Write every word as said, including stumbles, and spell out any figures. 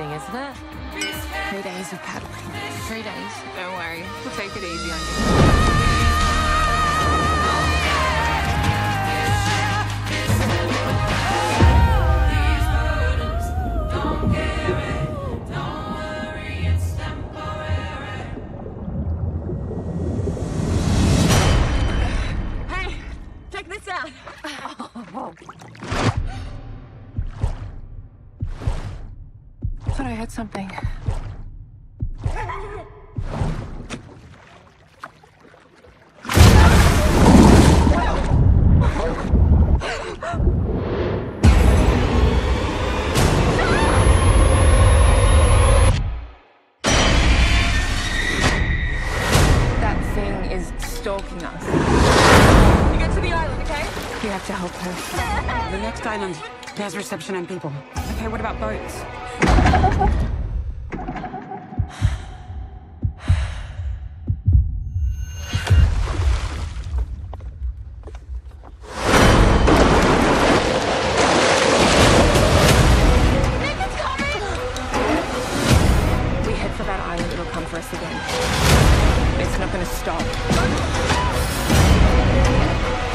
interesting, isn't it? Three days of paddling. Three days. Don't worry, we'll take it easy on you. Hey, check this out. Oh. I thought I heard something. That thing is stalking us. You get to the island, okay? You have to help her. The next island has reception and people. Okay, what about boats? We head for that island, it'll come for us again. It's not gonna stop.